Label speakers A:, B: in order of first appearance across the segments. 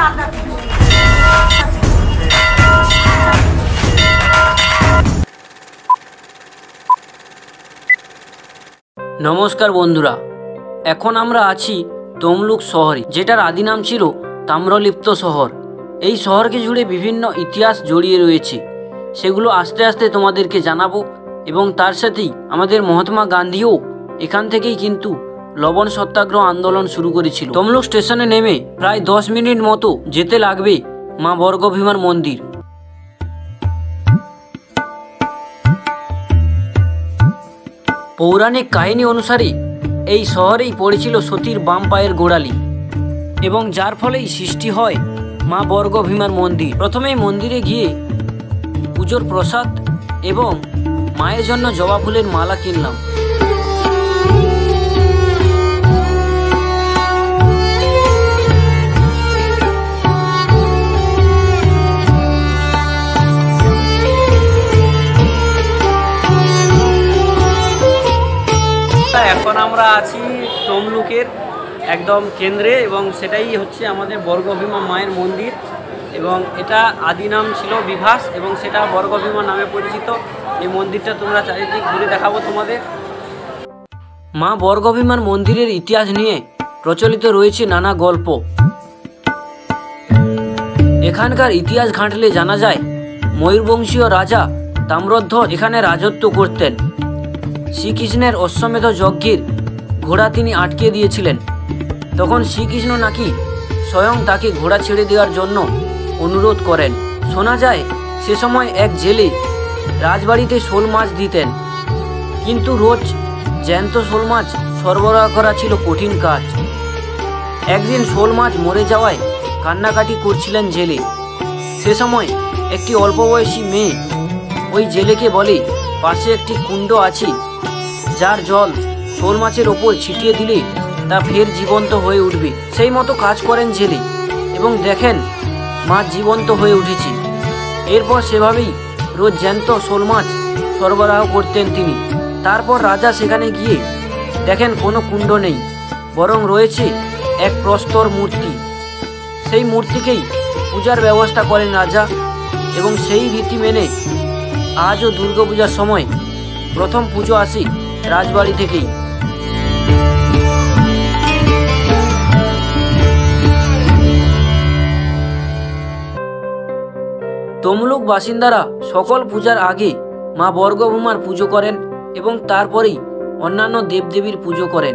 A: নমস্কার বন্ধুরা, এখন আমরা আছি তমলুক শহরে, যেটার আদি নাম ছিল তাম্রলিপ্ত শহর। এই শহরকে জুড়ে বিভিন্ন ইতিহাস জড়িয়ে রয়েছে, সেগুলো আস্তে আস্তে তোমাদেরকে জানাবো। এবং তার সাথেই আমাদের মহাত্মা গান্ধীও এখান থেকেই কিন্তু লবণ সত্যাগ্রহ আন্দোলন শুরু করেছিল। তমলুক স্টেশনে নেমে প্রায় 10 মিনিট মতো যেতে লাগবে মা বর্গভীমার মন্দির। পৌরাণিক কাহিনী অনুসারে এই শহরেই পড়েছিল সতীর বাম পায়ের গোড়ালি, এবং যার ফলেই সৃষ্টি হয় মা বর্গভীমার মন্দির। প্রথমেই মন্দিরে গিয়ে পুজোর প্রসাদ এবং মায়ের জন্য জবা ফুলের মালা কিনলাম। এখন আমরা আছি তমলুকের একদম কেন্দ্রে, এবং সেটাই হচ্ছে আমাদের বর্গভীমা মায়ের মন্দির। এবং এটা আদি নাম ছিল বিভাস, এবং সেটা বর্গভীমা নামে পরিচিত। এই মন্দিরটা তোমরা চারিদিক ঘুরে দেখাবো তোমাদের। মা বর্গভীমার মন্দিরের ইতিহাস নিয়ে প্রচলিত রয়েছে নানা গল্প। এখানকার ইতিহাস ঘাঁটলে জানা যায় ময়ূরবংশীয় রাজা তাম্রধ্বজ এখানে রাজত্ব করতেন। শ্রীকৃষ্ণের অশ্বমেধ যজ্ঞের ঘোড়া তিনি আটকে দিয়েছিলেন। তখন শ্রীকৃষ্ণ নাকি স্বয়ং তাকে ঘোড়া ছেড়ে দেওয়ার জন্য অনুরোধ করেন। শোনা যায় সে সময় এক জেলে রাজবাড়িতে শোল মাছ দিতেন, কিন্তু রোজ জ্যান্ত শোল মাছ সরবরাহ করা ছিল কঠিন কাজ। একদিন শোল মাছ মরে যাওয়ায় কান্নাকাটি করছিলেন জেলে। সে সময় একটি অল্প বয়সী মেয়ে ওই জেলেকে বলে, পাশে একটি কুণ্ড আছে, যার জল শোল মাছের ওপর ছিটিয়ে দিলে তা ফের জীবন্ত হয়ে উঠবে। সেই মতো কাজ করেন জেলে, এবং দেখেন মাছ জীবন্ত হয়ে উঠেছে। এরপর সেভাবেই রোজ জ্যান্ত শোল মাছ সরবরাহ করতেন তিনি। তারপর রাজা সেখানে গিয়ে দেখেন কোনো কুণ্ড নেই, বরং রয়েছে এক প্রস্তর মূর্তি। সেই মূর্তিকেই পূজার ব্যবস্থা করেন রাজা, এবং সেই রীতি মেনে আজও দুর্গাপূজার সময় প্রথম পুজো আসে রাজবাড়ি থেকেই। তমলুক বাসিন্দারা সকল পূজার আগে মা বর্গভীমার পুজো করেন, এবং তারপরেই অন্যান্য দেবদেবীর পুজো করেন।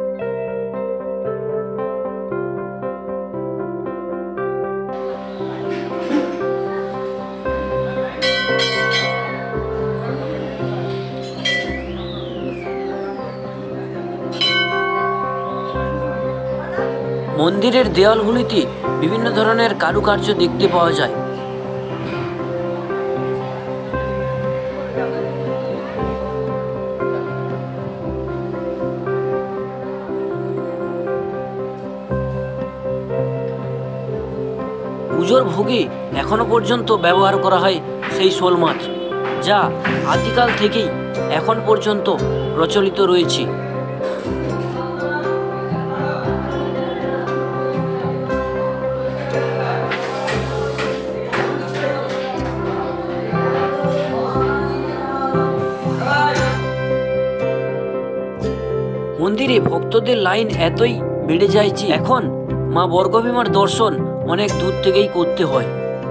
A: মন্দিরের দেওয়ালগুলিতে বিভিন্ন ধরনের কারুকার্য দেখতে পাওয়া যায়। পুজোর ভোগে এখনো পর্যন্ত ব্যবহার করা হয় সেই শোল মাছ, যা আদিকাল থেকেই এখন পর্যন্ত প্রচলিত রয়েছে। মন্দিরে ভক্তদের লাইন এতই বেড়ে যায় যে এখন মা বর্গভীমার দর্শন অনেক দূর থেকেই করতে হয়।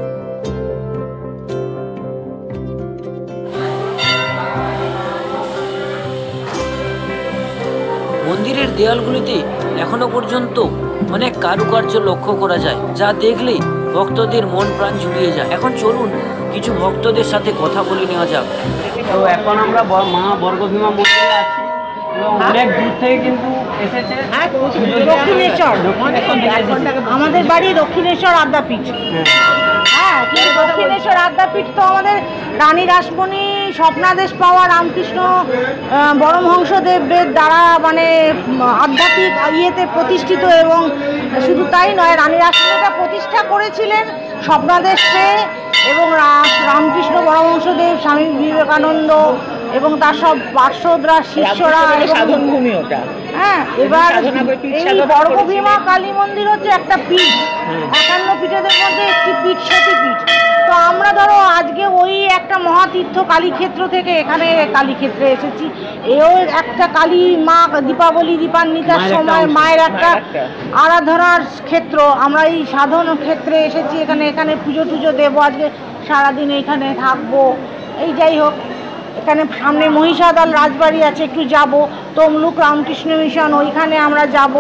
A: মন্দিরের দেয়ালগুলিতে এখনো পর্যন্ত অনেক কারুকার্য লক্ষ্য করা যায়, যা দেখলে ভক্তদের মন প্রাণ জুড়িয়ে যায়। এখন চলুন কিছু ভক্তদের সাথে কথা বলে নেওয়া যাক। তো এখন আমরা মা বর্গভীমা মন্দিরে আছি, অনেক দূর থেকে কিন্তু এসেছে।
B: দক্ষিণেশ্বর, আমাদের বাড়ি দক্ষিণেশ্বর আদ্যাপীঠ। হ্যাঁ, কিন্তু দক্ষিণেশ্বর আদ্যাপীঠ তো আমাদের রানী রাসমণি স্বপ্নাদেশ পাওয়া রামকৃষ্ণ পরমহংসদেবের দ্বারা মানে আধ্যাত্মিক ইয়েতে প্রতিষ্ঠিত। এবং শুধু তাই নয়, রানী রাসমণিটা প্রতিষ্ঠা করেছিলেন স্বপ্নাদেশ পেয়ে, এবং রামকৃষ্ণ পরমহংসদেব, স্বামী বিবেকানন্দ এবং তার সব পার্শ্বদরা শিষ্যরা
C: সাধন ভূমি ওটা।
B: হ্যাঁ, এবার এই বর্গভীমা কালী মন্দির হচ্ছে একটা পীঠ, 51 পীঠেদের মধ্যে একটি পীঠ, সতীপীঠ। তো আমরা ধরো আজকে ওই একটা মহাতীর্থ কালীক্ষেত্র থেকে এখানে কালীক্ষেত্রে এসেছি। এও একটা কালী মা, দীপাবলি দীপান্বিতার সময় মায়ের একটা আরাধনার ক্ষেত্র। আমরা এই সাধন ক্ষেত্রে এসেছি, এখানে পুজো টুজো দেবো, আজকে সারাদিন এখানে থাকবো। এই যাই হোক, এখানে সামনে মহিষাদল রাজবাড়ি আছে, একটু যাব। তমলুক রামকৃষ্ণ মিশন, ওইখানে আমরা যাব।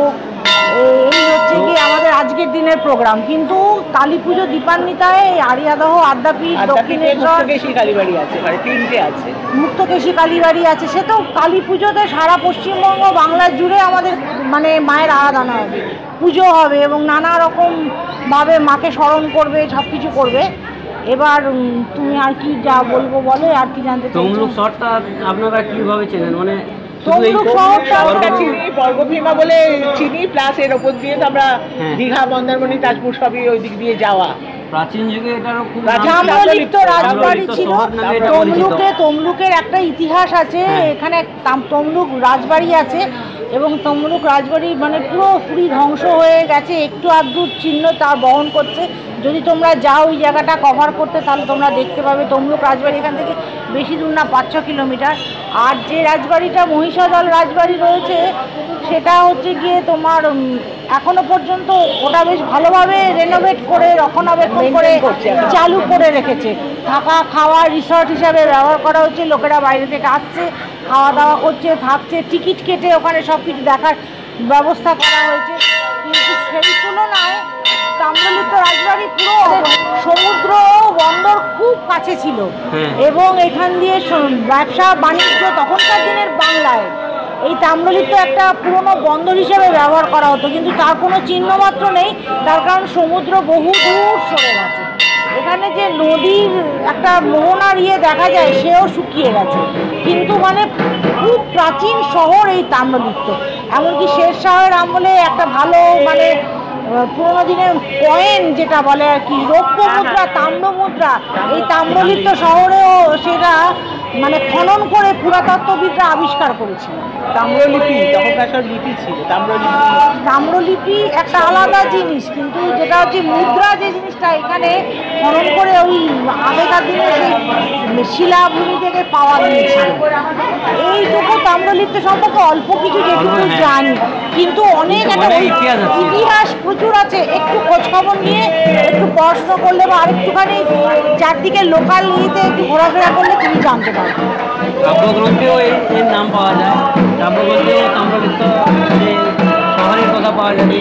B: এই হচ্ছে কি আমাদের আজকের দিনের প্রোগ্রাম। কিন্তু কালী পুজো দীপান্বিতায় আরিয়াদহ, আদ্যাপীঠ, দক্ষিণেশ্বর,
C: কালীবাড়ি আছে, মানে 3টে আছে,
B: মুক্তকেশী কালীবাড়ি আছে। সে তো কালী পুজোতে সারা পশ্চিমবঙ্গ বাংলা জুড়ে আমাদের মানে মায়ের আরাধনা হবে, পুজো হবে এবং নানা রকমভাবে মাকে স্মরণ করবে, সব কিছু করবে। এবার তুমি আর কি যা বলবো বলে, আর কি জানতে চাইছো?
A: তমলুক শহরটা আপনারা কিভাবে চেনেন? মানে
B: তমলুক শহরটা
C: বর্গভীমা বলে চিনি, প্লাস এর ওপর দিয়ে তো আমরা দীঘা, মন্দারমণি, তাজপুর সবই ওই দিক দিয়ে যাওয়া।
A: প্রাচীন যুগে এটারও খুব
B: তাম্রলিপ্ত রাজবাড়ি ছিল। তমলুকের একটা ইতিহাস আছে, এখানে তমলুক রাজবাড়ি আছে এবং তমলুক রাজবাড়ি মানে পুরোপুরি ধ্বংস হয়ে গেছে, একটু আধটু চিহ্ন তা বহন করছে। যদি তোমরা যাও ওই জায়গাটা কভার করতে, তাহলে তোমরা দেখতে পাবে তমলুক রাজবাড়ি এখান থেকে বেশি দূর না, 5-6 কিলোমিটার। আর যে রাজবাড়িটা মহিষাদল রাজবাড়ি রয়েছে, সেটা হচ্ছে গিয়ে তোমার এখনো পর্যন্ত ওটা বেশ ভালোভাবে রেনোভেট করে, রক্ষণাবেক্ষণ করে চালু করে রেখেছে। থাকা খাওয়া রিসর্ট হিসাবে ব্যবহার করা হচ্ছে। লোকেরা বাইরে থেকে আসছে, খাওয়া দাওয়া করছে, থাকছে, টিকিট কেটে ওখানে সব কিছু দেখার ব্যবস্থা করা হয়েছে। কিন্তু সেই তুলনায় তাম্রলিপ্ত রাজবাড়ি পুরো সমুদ্র বন্দর খুব কাছে ছিল এবং এখান দিয়ে ব্যবসা বাণিজ্য তখনকার দিনের বাংলায় এই তাম্রলিপ্ত একটা পুরনো বন্দর হিসেবে ব্যবহার করা হতো। কিন্তু তার কোনো চিহ্ন মাত্র নেই, তার কারণ সমুদ্র বহু দূর সরে গেছে। এখানে যে নদীর একটা মোহনার দেখা যায়, সেও শুকিয়ে গেছে। কিন্তু মানে খুব প্রাচীন শহর এই তাম্রলিপ্ত। এমনকি শের শাহের আমলে একটা ভালো মানে পুরোনো দিনের কয়েন যেটা বলে আর কি, রৌপ্য মুদ্রা, তাম্র মুদ্রা, এই তাম্রলিপ্ত শহরেও সেটা মানে খনন করে পুরাতত্ত্ববিদরা আবিষ্কার করেছিল।
C: তাম্রলিপি, তখনকার সব লিপি ছিল।
B: তাম্রলিপি একটা আলাদা জিনিস, কিন্তু যেটা হচ্ছে মুদ্রা, যে জিনিসটা এখানে খনন করে ওই আগেকার দিনে সেই শিলাভূমি থেকে পাওয়া গিয়েছিল। এইটুকু তাম্রলিপ্ত সম্পর্কে অল্প কিছু যেটুকু জানি, কিন্তু অনেক একটা ইতিহাস প্রচুর আছে। একটু খোঁজখবর নিয়ে একটু পড়াশোনা করলে বা আরেকটুখানি চারদিকে লোকাল একটু ঘোরাফেরা করলে তুমি জানতে পারবে।
A: কাব্যগ্রন্থেও এর নাম পাওয়া যায়, কাব্যগ্রন্থেও তাম্রলিপ্ত যে শহরের কথা পাওয়া যাবে।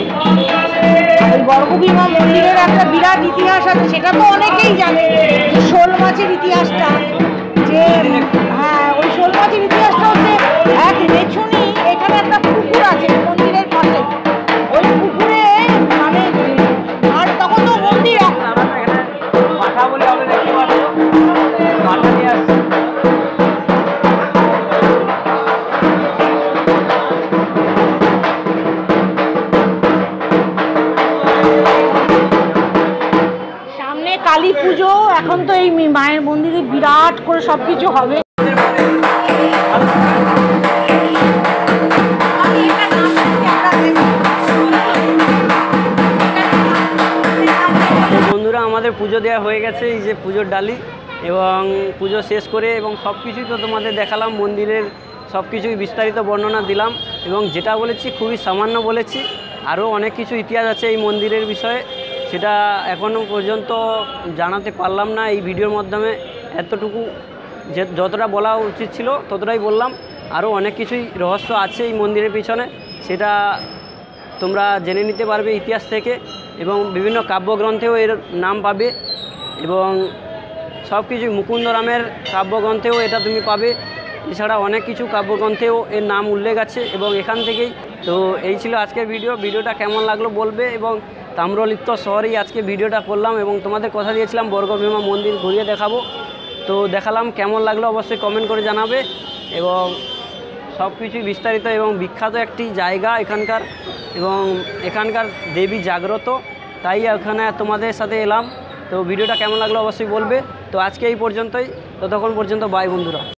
B: ওই বর্গভীমা মন্দিরের একটা বিরাট ইতিহাস আছে, সেটা তো অনেকেই জানে। শোল মাছের ইতিহাসটা, যে হ্যাঁ, ওই শোল মাছের ইতিহাসটা হচ্ছে এক মেছুনি, এখানে একটা পুকুর আছে মন্দিরের পাশে। ওই পুকুরে মানে আর তখন তো মন্দির
A: মাথা বলে আমরা দেখতে পারবো, মাথা নিয়ে আসছে।
B: সামনে কালী পুজো, এখন তো এই মায়ের মন্দিরে বিরাট করে সবকিছু হবে।
A: বন্ধুরা, আমাদের পুজো দেওয়া হয়ে গেছে, এই যে পুজোর ডালি, এবং পুজো শেষ করে এবং সব কিছুই তো তোমাদের দেখালাম, মন্দিরের সব কিছুই বিস্তারিত বর্ণনা দিলাম এবং যেটা বলেছি খুবই সামান্য বলেছি। আরও অনেক কিছু ইতিহাস আছে এই মন্দিরের বিষয়ে, সেটা এখনও পর্যন্ত জানাতে পারলাম না এই ভিডিওর মাধ্যমে। এতটুকু যতটা বলা উচিত ছিল ততটাই বললাম। আরও অনেক কিছুই রহস্য আছে এই মন্দিরের পিছনে, সেটা তোমরা জেনে নিতে পারবে ইতিহাস থেকে, এবং বিভিন্ন কাব্যগ্রন্থেও এর নাম পাবে এবং সব কিছুই মুকুন্দরামের কাব্যগ্রন্থেও এটা তুমি পাবে। এছাড়া অনেক কিছু কাব্যগ্রন্থেও এর নাম উল্লেখ আছে এবং এখান থেকেই। তো এই ছিল আজকের ভিডিওটা কেমন লাগলো বলবে, এবং তাম্রলিপ্ত শহরেই আজকে ভিডিওটা করলাম এবং তোমাদের কথা দিয়েছিলাম বর্গভীমা মন্দির ঘুরিয়ে দেখাবো। তো দেখালাম, কেমন লাগলো অবশ্যই কমেন্ট করে জানাবে। এবং সব কিছুই বিস্তারিত এবং বিখ্যাত একটি জায়গা এখানকার, এবং এখানকার দেবী জাগ্রত, তাই ওখানে তোমাদের সাথে এলাম। তো ভিডিওটা কেমন লাগলো অবশ্যই বলবে। তো আজকে এই পর্যন্তই, ততক্ষণ পর্যন্ত বাই বন্ধুরা।